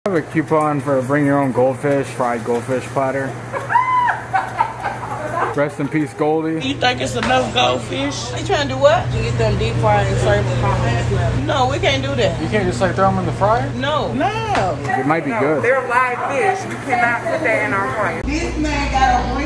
I have a coupon for bring your own goldfish, fried goldfish platter. Rest in peace, Goldie. You think it's enough goldfish? You trying to do what? You get them deep fried and serve them hot. No, we can't do that. You can't just like throw them in the fryer? No. No. It might be good. They're live fish. You cannot put that in our fryer. This man got a